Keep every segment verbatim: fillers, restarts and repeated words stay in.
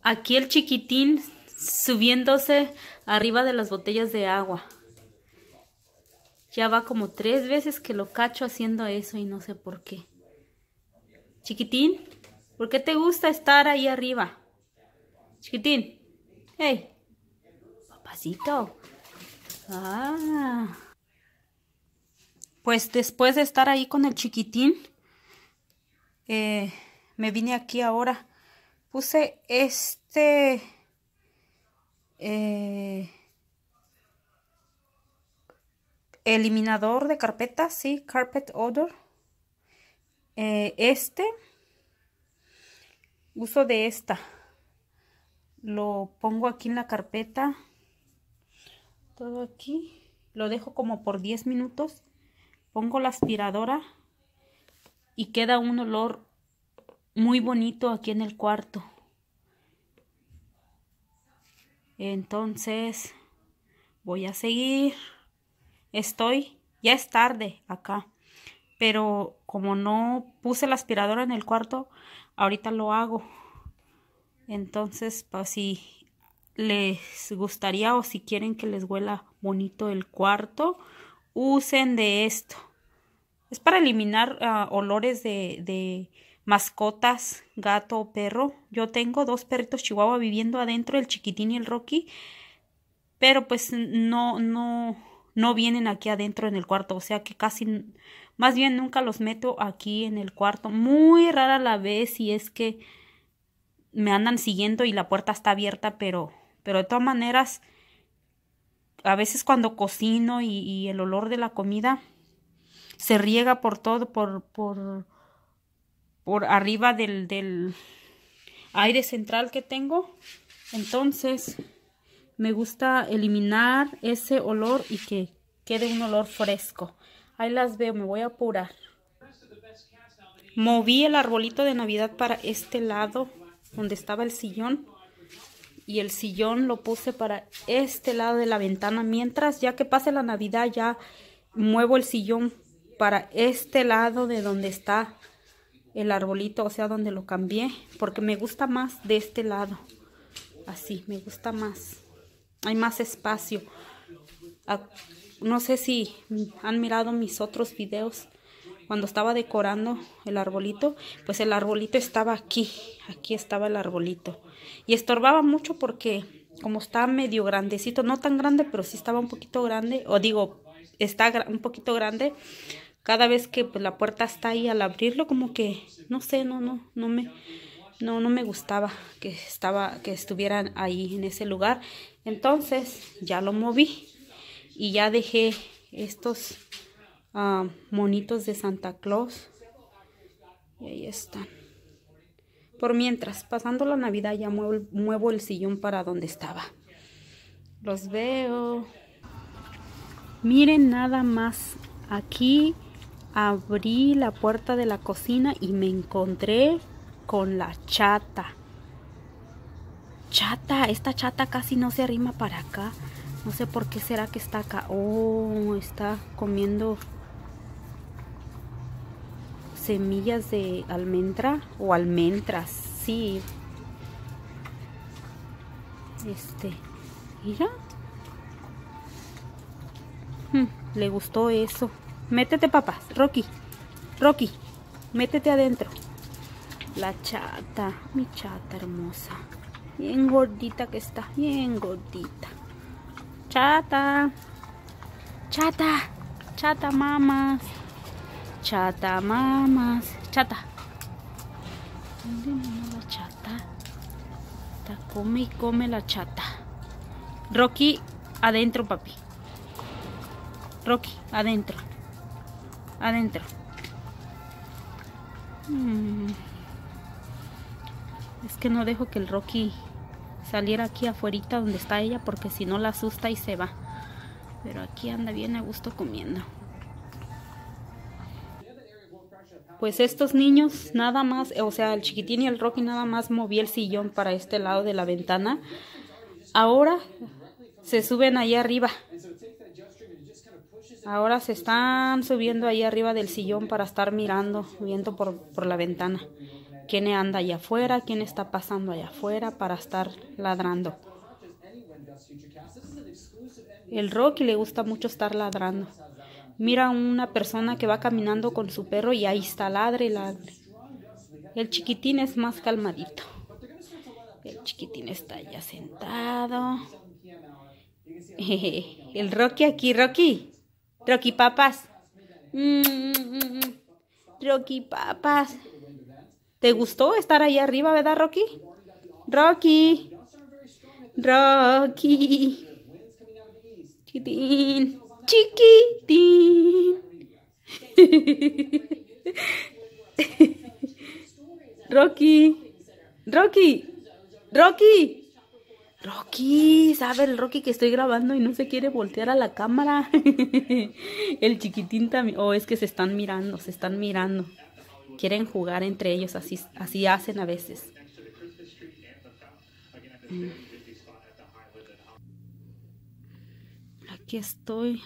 Aquí el chiquitín subiéndose arriba de las botellas de agua. Ya va como tres veces que lo cacho haciendo eso y no sé por qué. Chiquitín, ¿por qué te gusta estar ahí arriba? Chiquitín, hey, papacito. Ah. Pues después de estar ahí con el chiquitín, eh, me vine aquí ahora. Puse este eh, eliminador de carpetas, sí, carpet odor. Eh, este, uso de esta. Lo pongo aquí en la carpeta. Todo aquí. Lo dejo como por diez minutos. Pongo la aspiradora y queda un olor muy bonito aquí en el cuarto. Entonces voy a seguir. Estoy, ya es tarde acá, pero como no puse la aspiradora en el cuarto, ahorita lo hago. Entonces, pues si les gustaría o si quieren que les huela bonito el cuarto, usen de esto. Es para eliminar uh, olores de, de mascotas, gato o perro. Yo tengo dos perritos chihuahua viviendo adentro, el chiquitín y el Rocky. Pero pues no, no, no vienen aquí adentro en el cuarto. O sea que casi, más bien nunca los meto aquí en el cuarto. Muy rara la vez si es que me andan siguiendo y la puerta está abierta. Pero, pero de todas maneras, a veces cuando cocino y, y el olor de la comida se riega por todo, por, por, por arriba del, del aire central que tengo. Entonces me gusta eliminar ese olor y que quede un olor fresco. Ahí las veo, me voy a apurar. Moví el arbolito de Navidad para este lado, donde estaba el sillón. Y el sillón lo puse para este lado de la ventana. Mientras, ya que pase la Navidad, ya muevo el sillón para este lado de donde está el arbolito, o sea, donde lo cambié, porque me gusta más de este lado. Así, me gusta más. Hay más espacio. No sé si han mirado mis otros videos cuando estaba decorando el arbolito, pues el arbolito estaba aquí, aquí estaba el arbolito. Y estorbaba mucho porque como está medio grandecito, no tan grande, pero sí estaba un poquito grande, o digo, está un poquito grande. Cada vez que pues, la puerta está ahí, al abrirlo como que, no sé, no, no, no me, no, no me gustaba que estaba, que estuvieran ahí en ese lugar. Entonces ya lo moví y ya dejé estos uh, monitos de Santa Claus. Y ahí están. Por mientras, pasando la Navidad, ya muevo, muevo el sillón para donde estaba. Los veo. Miren nada más. Aquí abrí la puerta de la cocina y me encontré con la chata. Chata, esta chata casi no se arrima para acá. No sé por qué será que está acá. Oh, está comiendo semillas de almendra o almendras. Sí. Este, mira. Hmm, le gustó eso. Métete, papá. Rocky. Rocky, métete adentro. La chata, mi chata hermosa. Bien gordita que está, bien gordita. Chata. Chata. Chata mamas. Chata mamas. Chata. ¿Dónde anda la chata? Está come y come la chata. Rocky, adentro, papi. Rocky, adentro. Adentro. Hmm. Es que no dejo que el Rocky saliera aquí afuera donde está ella, porque si no la asusta y se va. Pero aquí anda bien a gusto comiendo. Pues estos niños nada más, o sea, el chiquitín y el Rocky nada más moví el sillón para este lado de la ventana. Ahora se suben ahí arriba. Ahora se están subiendo ahí arriba del sillón para estar mirando, viendo por, por la ventana. quién anda allá afuera, quién está pasando allá afuera para estar ladrando. El Rocky le gusta mucho estar ladrando. Mira a una persona que va caminando con su perro y ahí está, ladre y ladre. El chiquitín es más calmadito. El chiquitín está ya sentado. El Rocky aquí, Rocky. Rocky papas. Mm, Rocky papas. ¿Te gustó estar ahí arriba, verdad, Rocky? Rocky. Rocky. Chiquitín. Chiquitín. Rocky. Rocky. Rocky. Rocky, sabe el Rocky que estoy grabando y no se quiere voltear a la cámara. El chiquitín también. Oh, es que se están mirando, se están mirando. Quieren jugar entre ellos, así, así hacen a veces. Mm. Aquí estoy.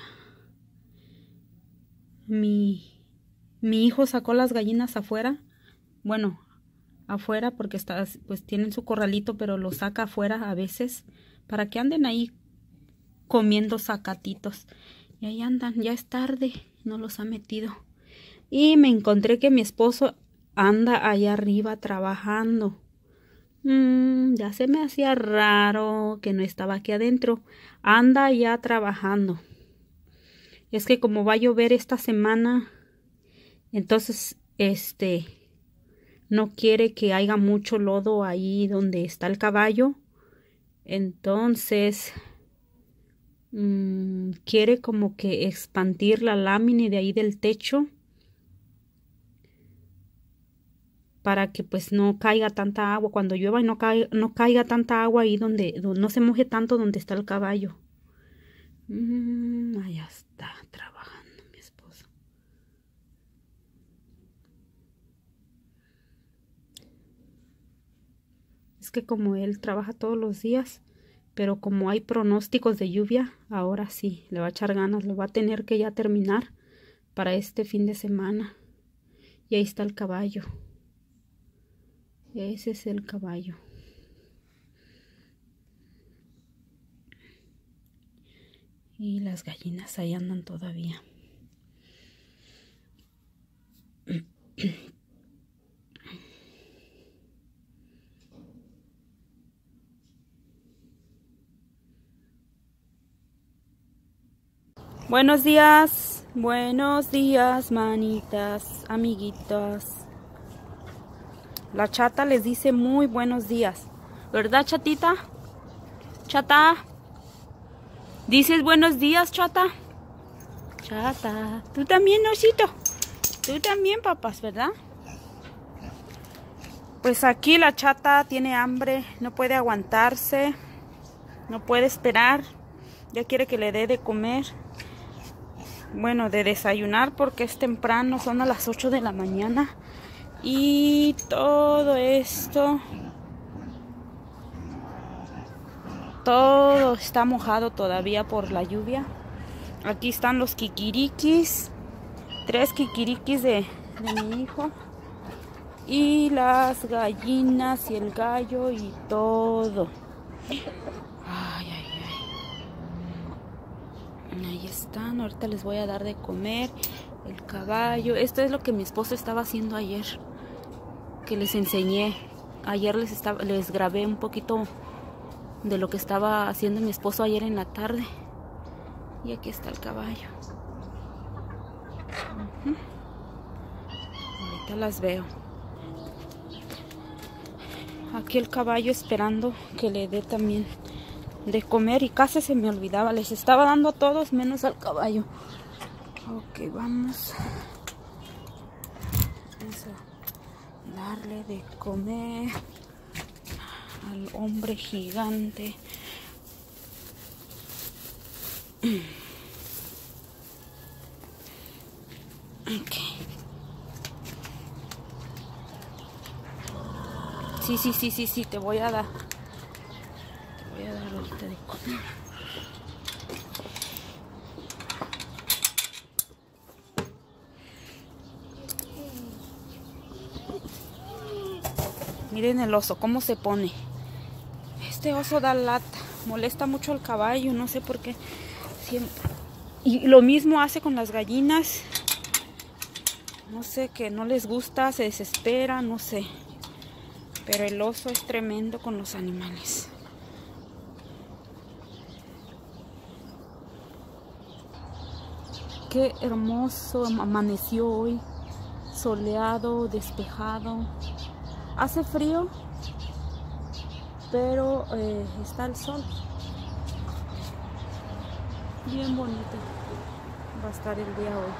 Mi, mi hijo sacó las gallinas afuera. Bueno, afuera porque está, pues tienen su corralito, pero lo saca afuera a veces para que anden ahí comiendo zacatitos. Y ahí andan, ya es tarde, no los ha metido. Y me encontré que mi esposo anda allá arriba trabajando. Mm, ya se me hacía raro que no estaba aquí adentro. Anda ya trabajando. Es que como va a llover esta semana, entonces este no quiere que haya mucho lodo ahí donde está el caballo. Entonces mmm, quiere como que expandir la lámina de ahí del techo para que pues no caiga tanta agua cuando llueva y no caiga, no caiga tanta agua ahí donde, donde no se moje tanto donde está el caballo. Mm, allá está trabajando mi esposo. Es que como él trabaja todos los días, pero como hay pronósticos de lluvia, ahora sí, le va a echar ganas, lo va a tener que ya terminar para este fin de semana. Y ahí está el caballo. Ese es el caballo. Y las gallinas ahí andan todavía. Buenos días, buenos días, manitas, amiguitas. La chata les dice muy buenos días. ¿Verdad, chatita? Chata. ¿Dices buenos días, chata? Chata. Tú también, osito. Tú también, papás, ¿verdad? Pues aquí la chata tiene hambre, no puede aguantarse, no puede esperar. Ya quiere que le dé de comer. Bueno, de desayunar porque es temprano, son a las ocho de la mañana. Y todo esto, todo está mojado todavía por la lluvia. Aquí están los kikirikis, tres kikirikis de, de mi hijo. Y las gallinas y el gallo y todo. Ay, ay, ay. Ahí están, ahorita les voy a dar de comer. El caballo, esto es lo que mi esposo estaba haciendo ayer, que les enseñé. Ayer les, estaba, les grabé un poquito de lo que estaba haciendo mi esposo ayer en la tarde. Y aquí está el caballo. Uh-huh. Ahorita las veo. Aquí el caballo esperando que le dé también de comer y casi se me olvidaba. Les estaba dando a todos menos al caballo. Ok, vamos. Vamos a darle de comer al hombre gigante. Ok. Sí, sí, sí, sí, sí, te voy a dar. Te voy a dar ahorita de comer. Miren el oso, cómo se pone. Este oso da lata. Molesta mucho al caballo, no sé por qué. Siempre. Y lo mismo hace con las gallinas. No sé, que no les gusta, se desespera, no sé. Pero el oso es tremendo con los animales. Qué hermoso amaneció hoy. Soleado, despejado. Hace frío, pero eh, está el sol. Bien bonito va a estar el día hoy.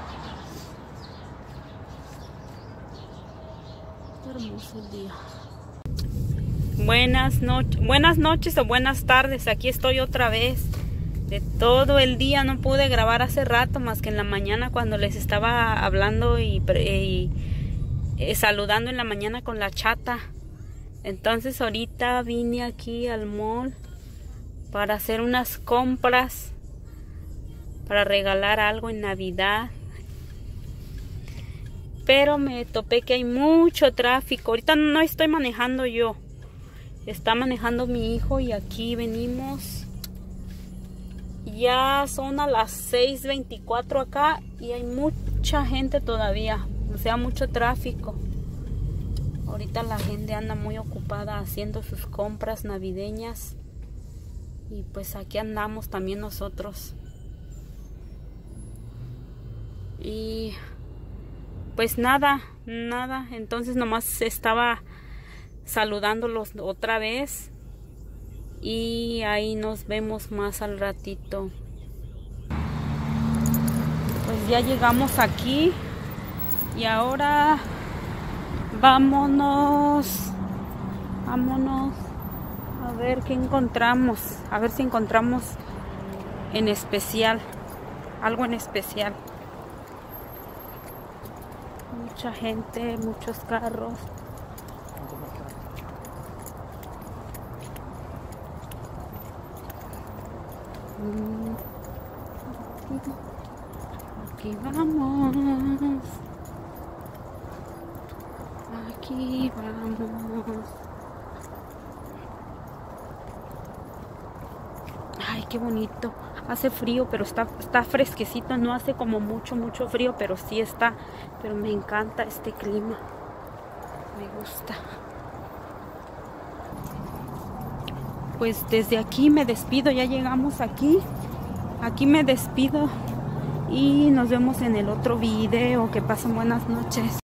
Está hermoso el día. Buenas noches, buenas noches o buenas tardes. Aquí estoy otra vez. De todo el día no pude grabar hace rato, más que en la mañana cuando les estaba hablando y, y eh, saludando en la mañana con la chata. Entonces ahorita vine aquí al mall para hacer unas compras para regalar algo en Navidad. Pero me topé que hay mucho tráfico. Ahorita no estoy manejando yo. Está manejando mi hijo y aquí venimos. Ya son a las seis veinticuatro acá y hay mucha gente todavía. O sea, mucho tráfico. Ahorita la gente anda muy ocupada haciendo sus compras navideñas. Y pues aquí andamos también nosotros. Y pues nada, nada. Entonces nomás estaba saludándolos otra vez. Y ahí nos vemos más al ratito. Pues ya llegamos aquí. Y ahora vámonos. Vámonos. A ver qué encontramos. A ver si encontramos en especial. Algo en especial. Mucha gente, muchos carros. Aquí vamos. Aquí vamos. Ay, qué bonito. Hace frío, pero está, está fresquecito. No hace como mucho, mucho frío, pero sí está. Pero me encanta este clima. Me gusta. Pues desde aquí me despido. Ya llegamos aquí. Aquí me despido. Y nos vemos en el otro video. Que pasen buenas noches.